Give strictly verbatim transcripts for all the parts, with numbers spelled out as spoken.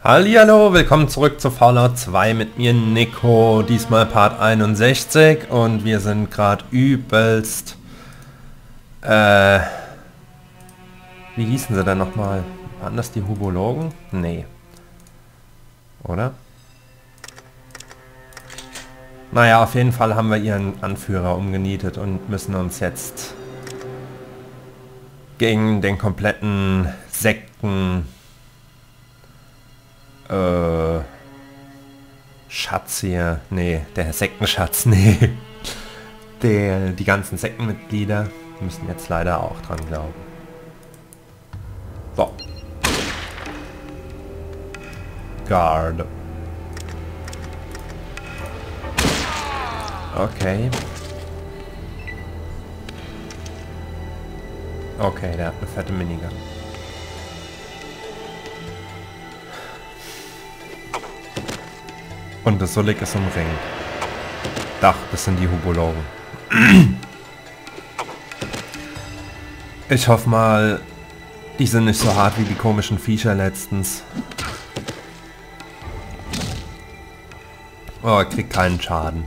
Hallihallo, willkommen zurück zu Fallout zwei mit mir Nico, diesmal Part einundsechzig und wir sind gerade übelst, äh, wie hießen sie denn nochmal? Waren das die Hubologen? Nee. Oder? Naja, auf jeden Fall haben wir ihren Anführer umgenietet und müssen uns jetzt gegen den kompletten Sekten Äh, Schatz hier. Nee, der Sektenschatz, nee. Der, die ganzen Sektenmitglieder müssen jetzt leider auch dran glauben. So. Guard. Okay. Okay, der hat eine fette Minigun. Und das Sulik ist umringt. Dach, das sind die Hubologen. Ich hoffe mal, die sind nicht so hart wie die komischen Viecher letztens. Oh, er kriegt keinen Schaden.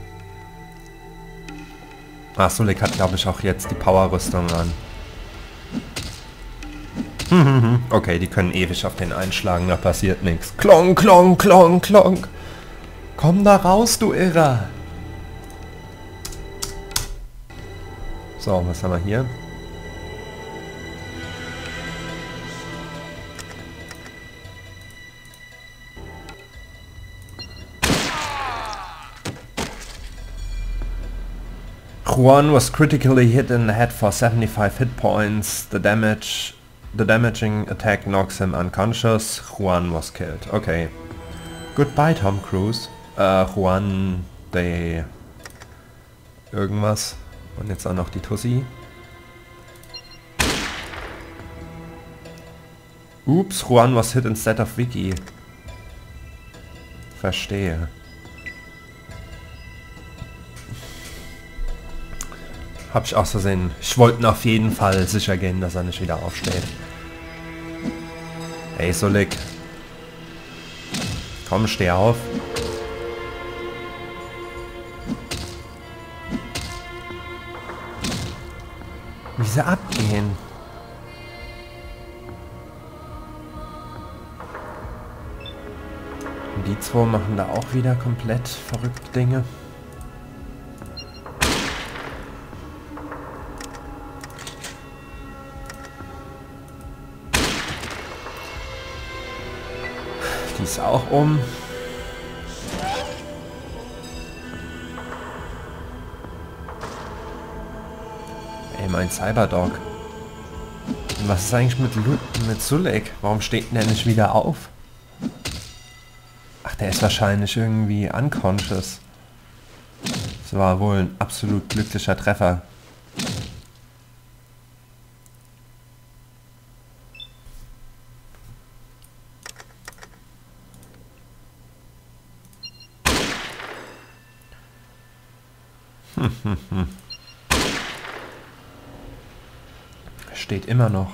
Ach, Sulik hat, glaube ich, auch jetzt die Power-Rüstung an. Okay, die können ewig auf den einschlagen, da passiert nichts. Klonk, klonk, klonk, klonk. Komm da raus, du Irrer! So, was haben wir hier? Juan was critically hit in the head for seventy-five hit points. The damage, the damaging attack knocks him unconscious. Juan was killed. Okay. Goodbye, Tom Cruise. Uh, Juan de irgendwas. Und jetzt auch noch die Tussi. Oops, Juan was hit instead of Vicky. Verstehe. Hab ich auch so sehen. Ich wollte auf jeden Fall sicher gehen, dass er nicht wieder aufsteht. Hey, Sulik. Komm, steh auf. Wie sie abgehen. Und die zwei machen da auch wieder komplett verrückte Dinge. Die ist auch um. Mein Cyberdog. Und was ist eigentlich mit, Lu mit Sulik? Warum steht denn der nicht wieder auf? Ach, der ist wahrscheinlich irgendwie unconscious. Das war wohl ein absolut glücklicher Treffer. Hm, hm, hm. Steht immer noch.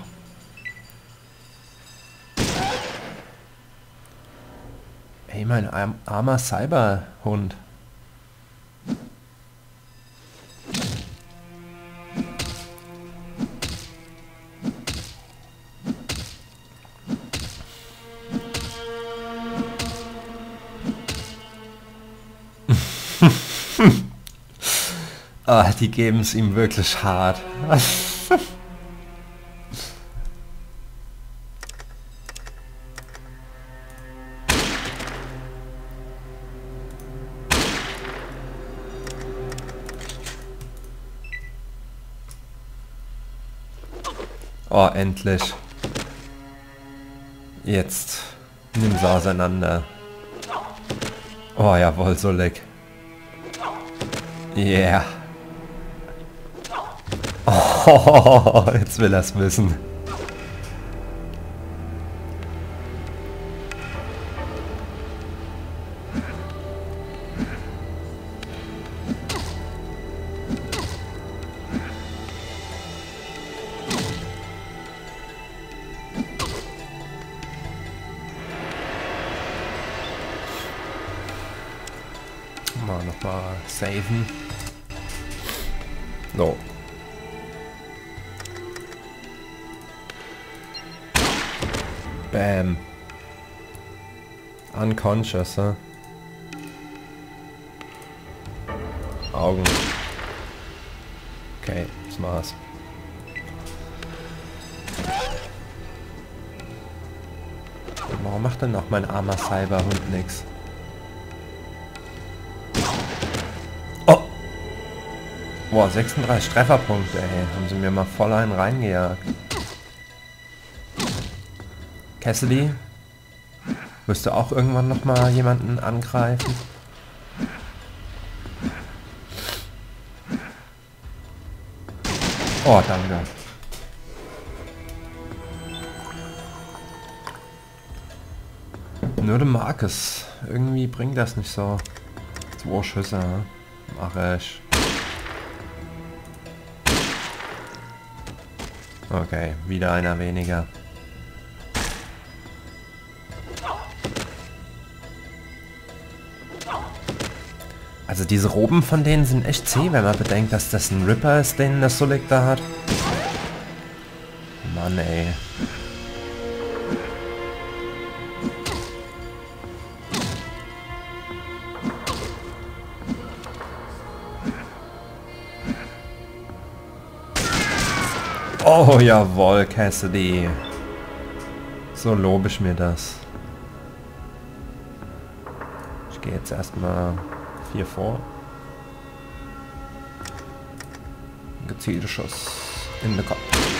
Ey, mein arm, armer Cyberhund. Ah, die geben es ihm wirklich hart. Oh, endlich. Jetzt nimm sie auseinander. Oh, jawohl, Sulik. Yeah. Oh, jetzt will er es wissen. nochmal saven. So. Bam. Unconscious, huh? Augen. Okay, das war's. Warum macht denn auch mein armer Cyberhund nix? Oh! Boah, sechsunddreißig Trefferpunkte, ey. Haben sie mir mal voll einen reingejagt. Cassidy? Wirst du auch irgendwann noch mal jemanden angreifen? Oh, danke. Nur der Marcus. Irgendwie bringt das nicht so. Zwei Schüsse, ne? Mach ich. Okay, wieder einer weniger. Also diese Roben von denen sind echt zäh, wenn man bedenkt, dass das ein Ripper ist, den der Sulik da hat. Mann, ey. Oh, jawohl, Cassidy. So lobe ich mir das. Ich gehe jetzt erstmal vier vor. Gezielter Schuss in den Kopf.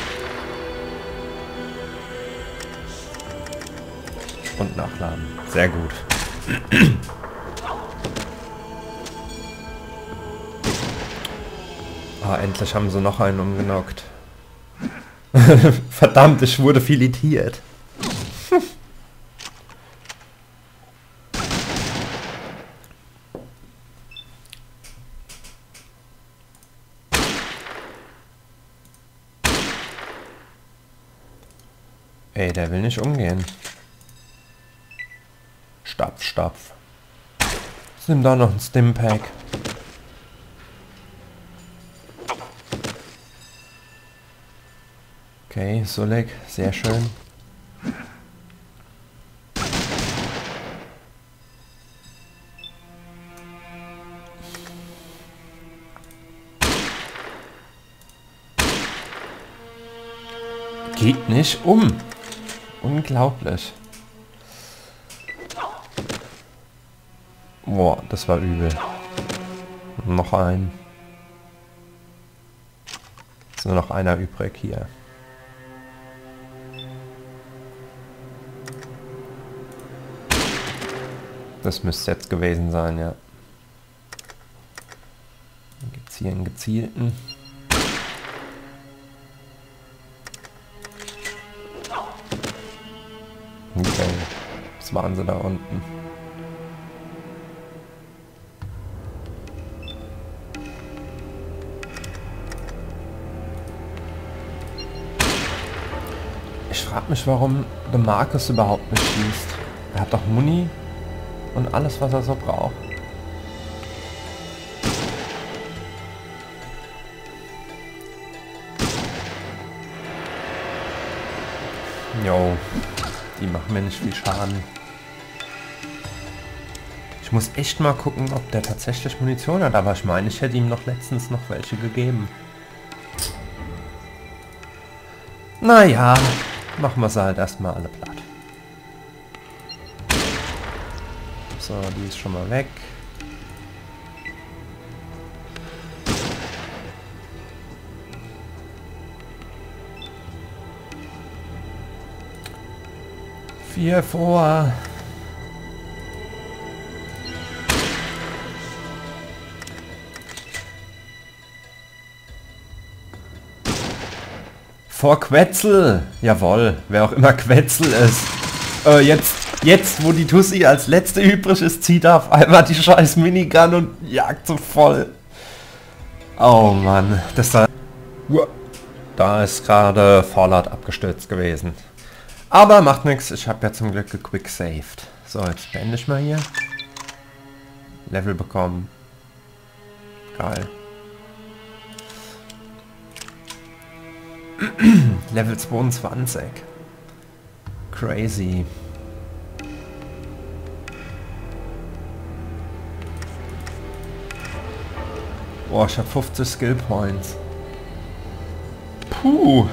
Und nachladen. Sehr gut. Ah, endlich haben sie noch einen umgenockt. Verdammt, ich wurde filetiert. Ey, der will nicht umgehen. Stapf, stapf. Jetzt nimm da noch ein Stimpack. Okay, Sulik, sehr schön. Geht nicht um. Unglaublich. Boah, das war übel. Noch ein. Ist nur noch einer übrig hier. Das müsste jetzt gewesen sein, ja. Dann gibt es hier einen gezielten. Okay, was waren sie da unten? Ich frage mich, warum der Marcus überhaupt nicht schießt. Er hat doch Muni und alles, was er so braucht. Jo, die machen mir nicht viel Schaden. Ich muss echt mal gucken, ob der tatsächlich Munition hat, aber ich meine, ich hätte ihm noch letztens noch welche gegeben. Naja, machen wir sie halt erstmal alle platt. So, die ist schon mal weg. Vier vor. Vor Quetzel. Jawohl, wer auch immer Quetzel ist. Äh, jetzt, jetzt, wo die Tussi als letzte übrig ist, zieht er auf einmal die scheiß Minigun und jagt so voll. Oh Mann, das da... Da ist gerade Fallout abgestürzt gewesen. Aber macht nichts, ich habe ja zum Glück gequicksaved. So, jetzt beende ich mal hier. Level bekommen. Geil. Level zweiundzwanzig. Crazy. Boah, ich hab fünfzig Skill Points. Puh.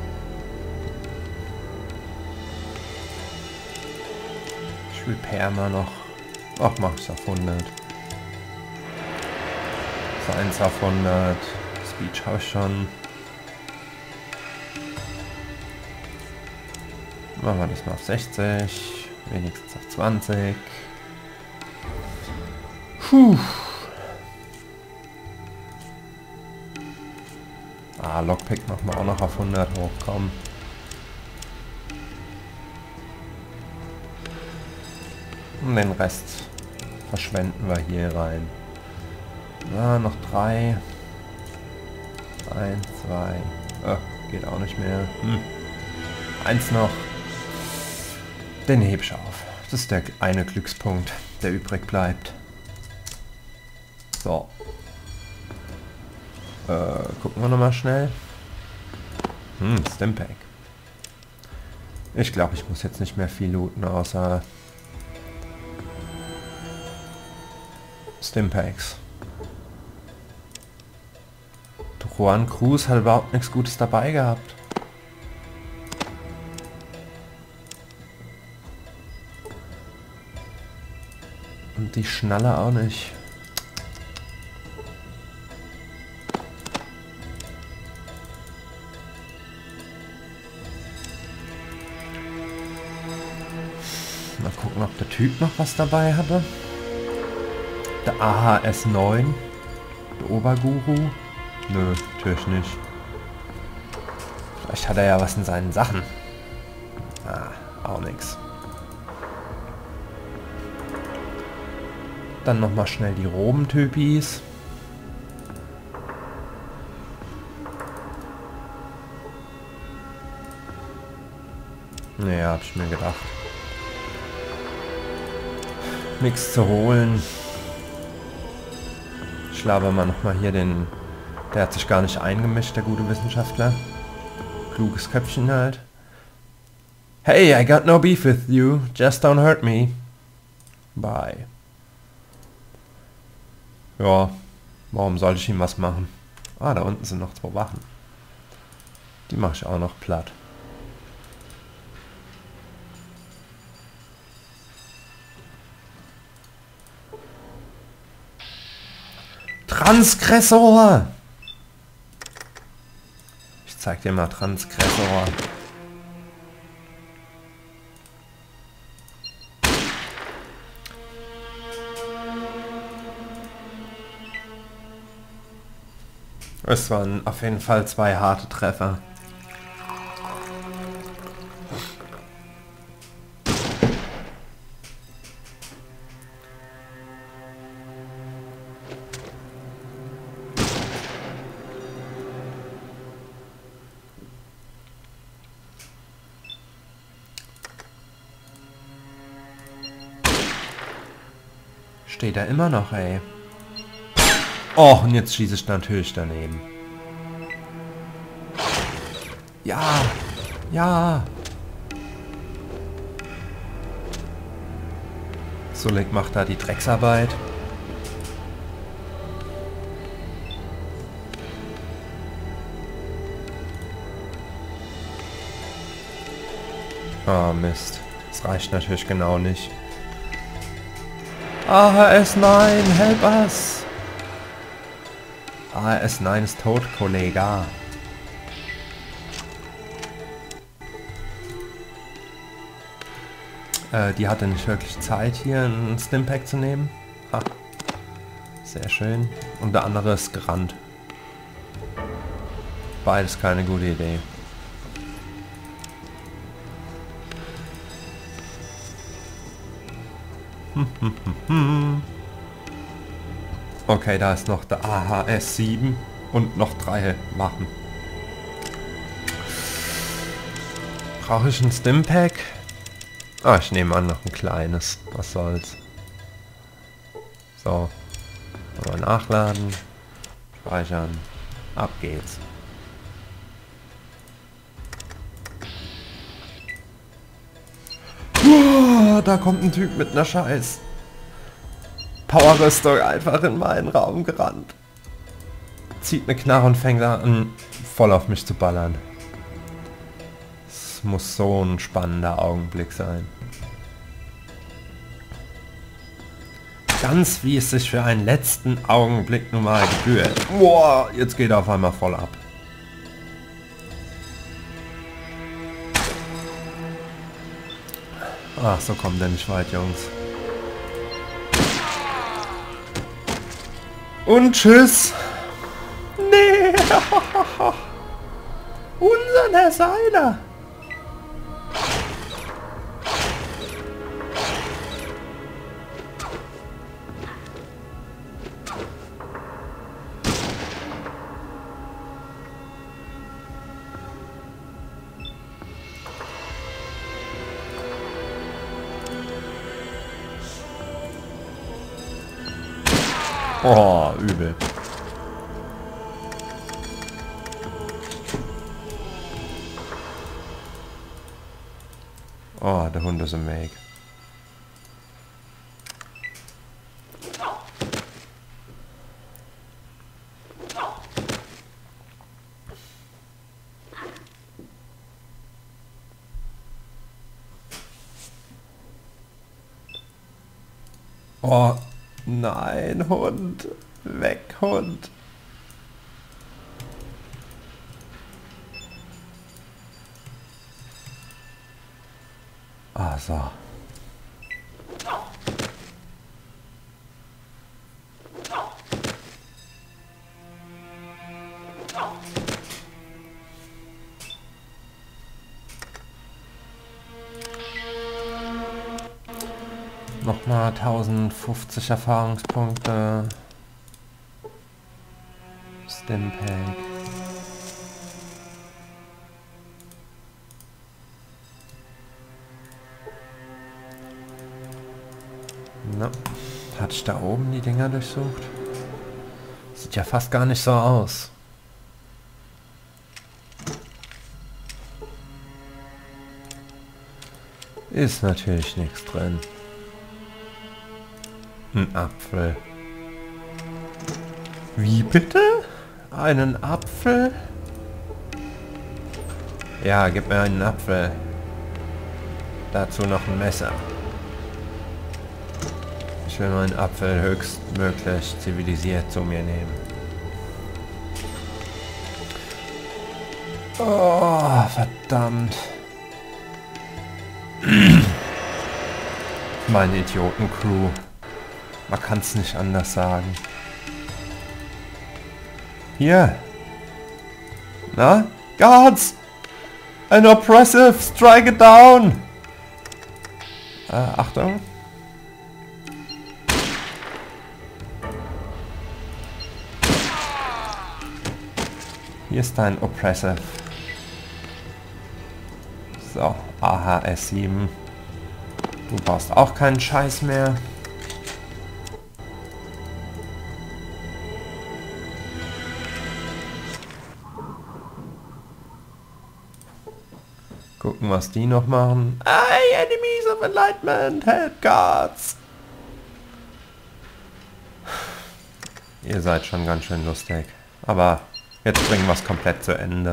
Ich repair mal noch. Ach, mach ich auf hundert. Science auf hundert. Speech habe ich schon. Machen wir das mal auf sechzig. Wenigstens auf zwanzig. Puh. Ah, Lockpick machen wir auch noch auf hundert hochkommen. Und den Rest verschwenden wir hier rein. Na, noch drei. Eins, zwei. Oh, geht auch nicht mehr. Hm. Eins noch. Den heb ich auf. Das ist der eine Glückspunkt, der übrig bleibt. So. Äh, gucken wir nochmal schnell. Hm, Stimpack. Ich glaube, ich muss jetzt nicht mehr viel looten, außer Stimpaks. Juan Cruz hat überhaupt nichts Gutes dabei gehabt. Und die Schnalle auch nicht. Mal gucken, ob der Typ noch was dabei hatte. Der A H S neun. Der Oberguru. Nö, natürlich nicht. Vielleicht hat er ja was in seinen Sachen. Ah, auch nix. Dann nochmal schnell die Robentypis. Naja, hab ich mir gedacht. Nichts zu holen. Ich laber mal nochmal hier den... Der hat sich gar nicht eingemischt, der gute Wissenschaftler. Kluges Köpfchen halt. Hey, I got no beef with you. Just don't hurt me. Bye. Ja, warum sollte ich ihm was machen? Ah, da unten sind noch zwei Wachen. Die mache ich auch noch platt. Transgressor! Ich zeig dir mal Transgressor. Es waren auf jeden Fall zwei harte Treffer. Steht er immer noch, ey. Oh, und jetzt schieße ich natürlich daneben. Ja, ja. Sulik macht da die Drecksarbeit. Ah, Mist. Das reicht natürlich genau nicht. A H S neun, help us! A H S neun ist tot, Kollege. Äh, die hatte nicht wirklich Zeit, hier einen Stimpack zu nehmen. Ha. Sehr schön. Und der andere ist gerannt. Beides keine gute Idee. Okay, da ist noch der A H S sieben und noch drei Wachen. Brauche ich ein Stimpack? Ah, ich nehme an, noch ein kleines. Was soll's. So. Mal nachladen. Speichern. Ab geht's. Uah, da kommt ein Typ mit einer Scheiß Powerrüstung einfach in meinen Raum gerannt. Zieht eine Knarre und fängt an, voll auf mich zu ballern. Es muss so ein spannender Augenblick sein. Ganz wie es sich für einen letzten Augenblick nun mal gebührt. Boah, jetzt geht er auf einmal voll ab. Ach, so kommt der nicht weit, Jungs. Und tschüss. Nee. Unser Herr Seiler. Oh, übel. Oh, der Hund ist im Weg. Oh, nein, Hund. Weg, Hund. Ah, so. Nochmal tausendfünfzig Erfahrungspunkte. Stimpack. Na, hatte ich da oben die Dinger durchsucht? Sieht ja fast gar nicht so aus. Ist natürlich nichts drin. Ein Apfel. Wie bitte? Einen Apfel? Ja, gib mir einen Apfel. Dazu noch ein Messer. Ich will meinen Apfel höchstmöglich zivilisiert zu mir nehmen. Oh, verdammt. Meine Idioten-Crew. Man kann es nicht anders sagen. Hier. Na? Guards! An oppressive! Strike it down! Äh, Achtung. Hier ist dein Oppressive. So, A H S sieben. Du brauchst auch keinen Scheiß mehr. Gucken, was die noch machen. Hey, Enemies of Enlightenment, help Guards! Ihr seid schon ganz schön lustig. Aber jetzt bringen wir es komplett zu Ende.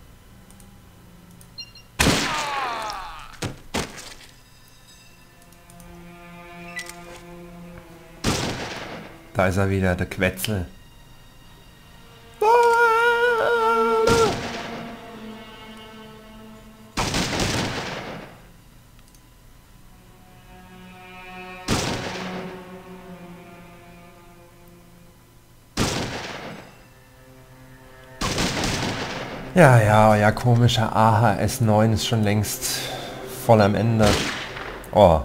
Da ist er wieder, der Quetzel. Ja, ja, euer komischer A H S neun ist schon längst voll am Ende. Oh.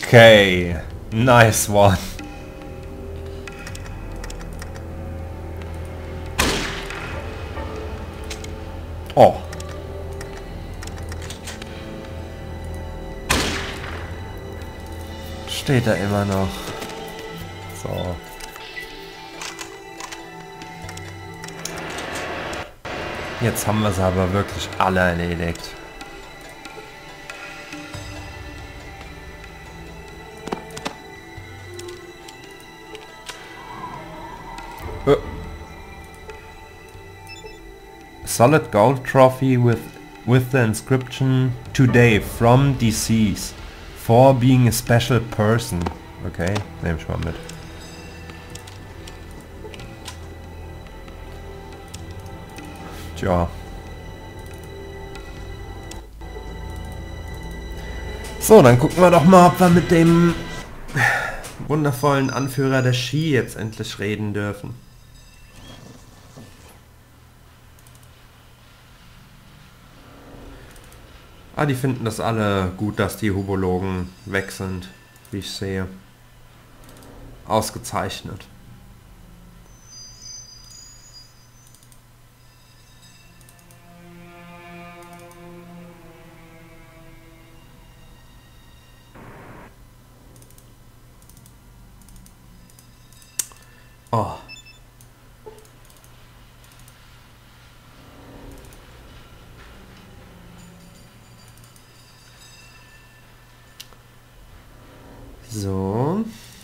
Okay. Nice one. steht da immer noch. So. Jetzt haben wir es aber wirklich alle erledigt. Oh. Solid gold trophy with with the inscription "Today from deceased for being a special person." Okay, nehme ich mal mit. Tja. So, dann gucken wir doch mal, ob wir mit dem wundervollen Anführer der Ski jetzt endlich reden dürfen. Ah, die finden das alle gut, dass die Hubologen weg sind, wie ich sehe. Ausgezeichnet. Oh. So.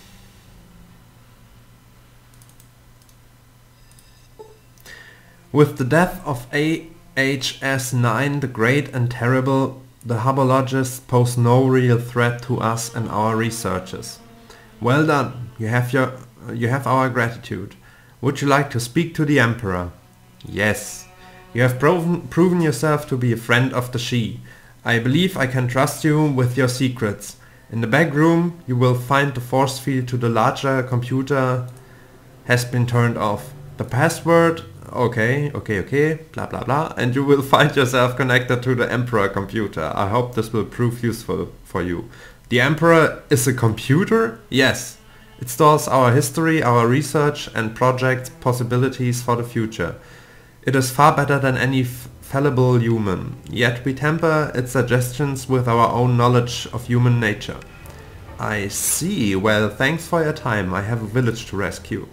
With the death of A H S nine, the Great and Terrible, the Hubologists pose no real threat to us and our researches. Well done. You have your you have our gratitude. Would you like to speak to the Emperor? Yes. You have proven proven yourself to be a friend of the Shi. I believe I can trust you with your secrets. In the back room you will find the force field to the larger computer has been turned off. The password, okay, okay, okay, blah blah blah, and you will find yourself connected to the Emperor computer. I hope this will prove useful for you. The Emperor is a computer? Yes. It stores our history, our research and project possibilities for the future. It is far better than any f fallible human, yet we temper its suggestions with our own knowledge of human nature. I see. Well, thanks for your time. I have a village to rescue.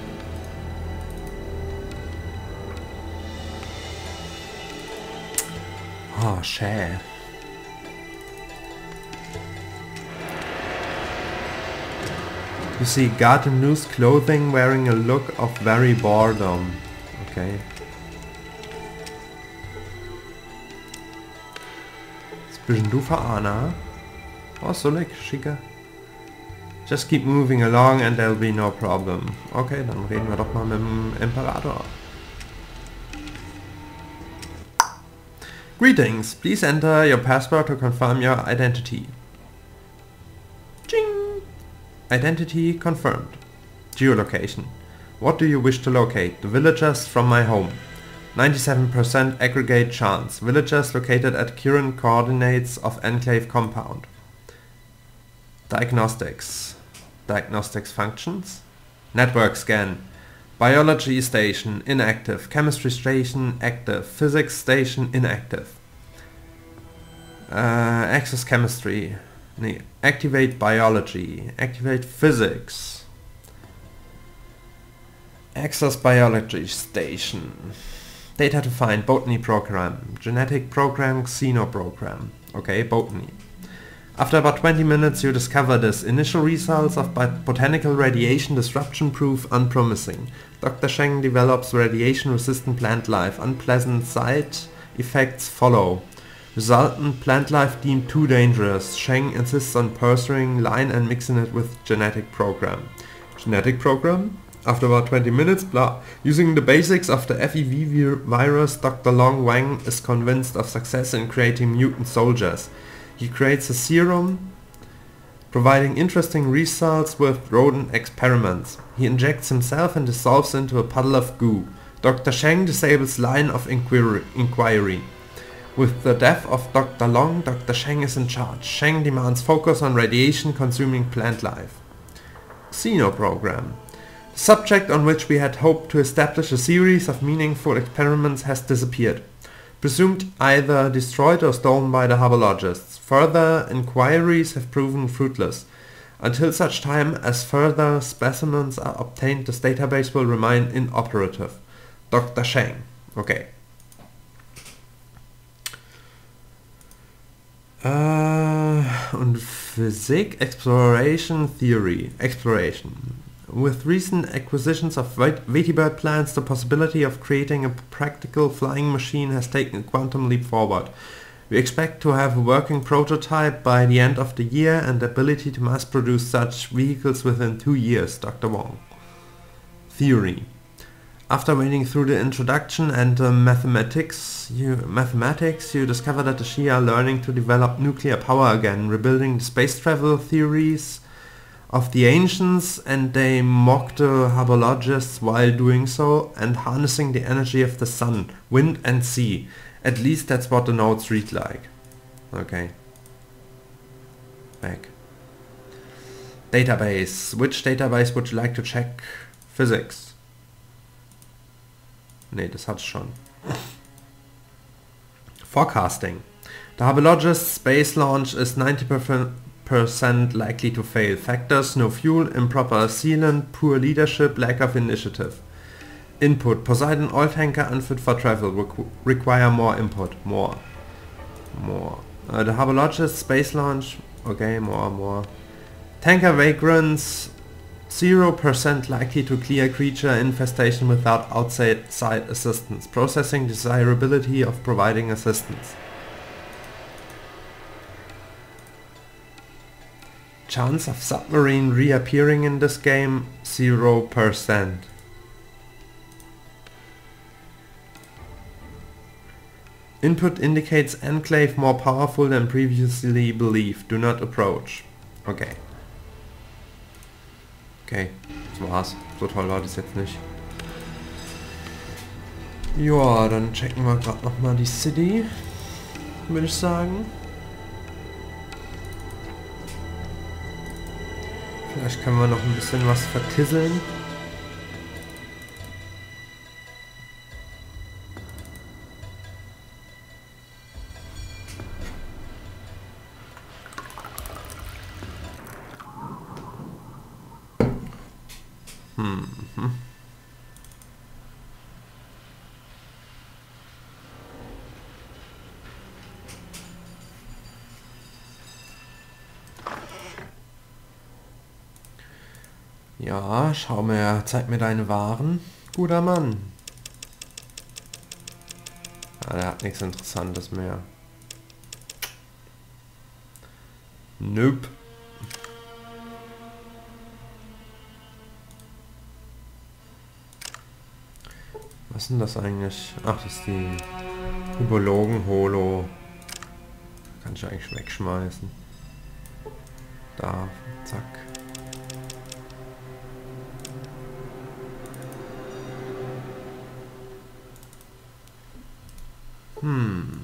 Oh, chef. You see, got in loose clothing, wearing a look of very boredom. Okay. Zwischen du verahner. Oh, so like, schicker. Just keep moving along and there'll be no problem. Okay, dann reden wir doch mal mit dem Imperator. Greetings, please enter your passport to confirm your identity. Ching! Identity confirmed. Geolocation. What do you wish to locate? The villagers from my home. ninety-seven percent aggregate chance. Villagers located at current coordinates of enclave compound. Diagnostics. Diagnostics functions. Network scan. Biology station inactive. Chemistry station active. Physics station inactive. Uh, access chemistry. Nee. Activate biology. Activate physics. Access biology station. Data to find. Botany program. Genetic program. Xeno program. Okay, botany. After about twenty minutes you discover this. Initial results of botanical radiation disruption prove unpromising. Doctor Sheng develops radiation-resistant plant life. Unpleasant side effects follow. Resultant plant life deemed too dangerous. Sheng insists on pursuing line and mixing it with genetic program. Genetic program? After about twenty minutes, blah. Using the basics of the F E V virus, Doctor Long Wang is convinced of success in creating mutant soldiers. He creates a serum, providing interesting results with rodent experiments. He injects himself and dissolves into a puddle of goo. Doctor Sheng disables line of inquiry. inquiry. With the death of Doctor Long, Doctor Sheng is in charge. Sheng demands focus on radiation-consuming plant life. Xeno program. The subject on which we had hoped to establish a series of meaningful experiments has disappeared. Presumed either destroyed or stolen by the Hubologists. Further inquiries have proven fruitless. Until such time as further specimens are obtained, this database will remain inoperative. Doktor Sheng. Okay. Uh, und Physik, Exploration, Theory. Exploration. With recent acquisitions of Vetibird plants, the possibility of creating a practical flying machine has taken a quantum leap forward. We expect to have a working prototype by the end of the year and the ability to mass produce such vehicles within two years, Doctor Wong. Theory. After wading through the introduction and uh, mathematics, you, mathematics, you discover that the Xi are learning to develop nuclear power again, rebuilding the space travel theories of the ancients, and they mock the harbologists while doing so, and harnessing the energy of the sun, wind and sea. At least that's what the notes read like. Okay. Back. Database. Which database would you like to check? Physics. Nee, das hat's schon. Forecasting. The harbologists' space launch is ninety percent likely to fail. Factors: no fuel, improper sealant, poor leadership, lack of initiative. Input: Poseidon oil tanker unfit for travel. Requ require more input. More. More. Uh, the harbologists' space launch. Okay, more, more. Tanker vagrants. zero percent likely to clear creature infestation without outside side assistance. Processing desirability of providing assistance. Chance of submarine reappearing in this game, zero percent. Input indicates Enclave more powerful than previously believed. Do not approach. Okay. Okay, das war's. So toll war das jetzt nicht. Ja, dann checken wir gerade nochmal die City, würde ich sagen. Vielleicht können wir noch ein bisschen was vertisseln. Hm. Ja, schau mir, zeig mir deine Waren, guter Mann. Ah, der hat nichts Interessantes mehr. Nope. Was ist denn das eigentlich? Ach, das ist die Hybologen-Holo. Kann ich eigentlich wegschmeißen. Da, zack. Hm.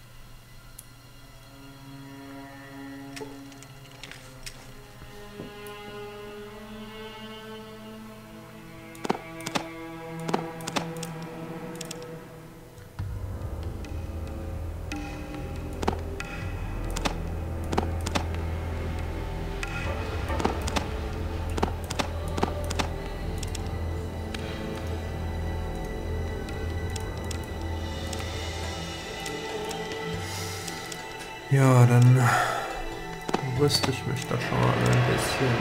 Ja, dann rüste ich mich da schon mal ein bisschen.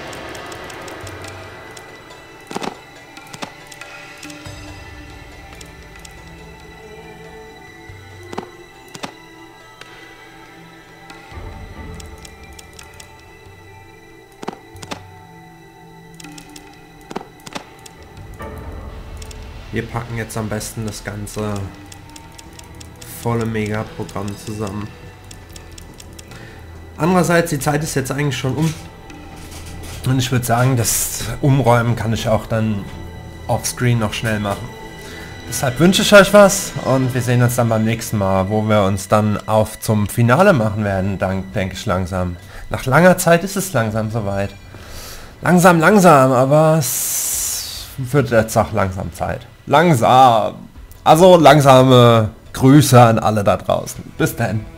Wir packen jetzt am besten das ganze volle Mega-Programm zusammen. Andererseits, die Zeit ist jetzt eigentlich schon um. Und ich würde sagen, das Umräumen kann ich auch dann offscreen noch schnell machen. Deshalb wünsche ich euch was und wir sehen uns dann beim nächsten Mal, wo wir uns dann auf zum Finale machen werden, dank, denke ich langsam. Nach langer Zeit ist es langsam soweit. Langsam, langsam, aber es wird jetzt auch langsam Zeit. Langsam. Also langsame Grüße an alle da draußen. Bis dann.